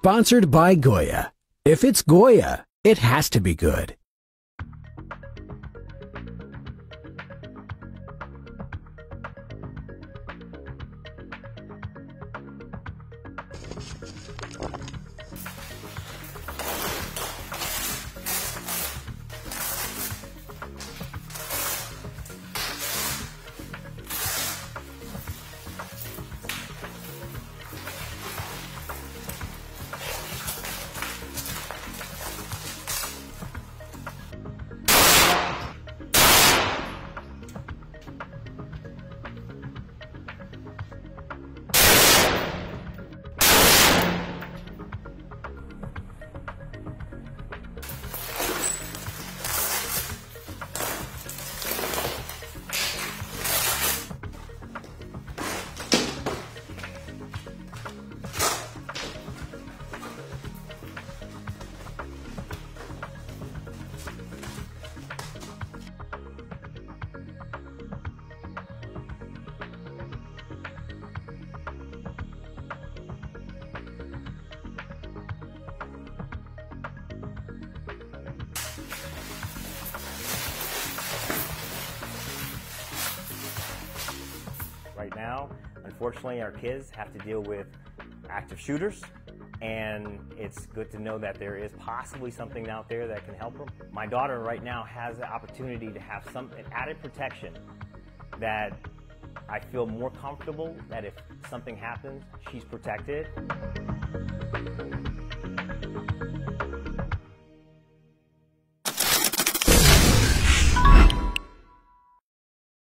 Sponsored by Goya. If it's Goya, it has to be good. Right now, unfortunately, our kids have to deal with active shooters, and it's good to know that there is possibly something out there that can help them. My daughter right now has the opportunity to have some added protection that I feel more comfortable that if something happens, she's protected.